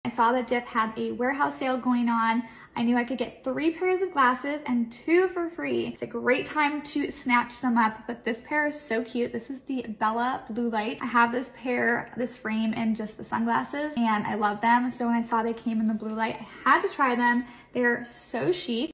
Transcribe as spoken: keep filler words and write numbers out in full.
I saw that DIFF had a warehouse sale going on. I knew I could get three pairs of glasses and two for free. It's a great time to snatch some up, but this pair is so cute. This is the Bella Blue Light. I have this pair, this frame, and just the sunglasses, and I love them. So when I saw they came in the blue light, I had to try them. They're so chic.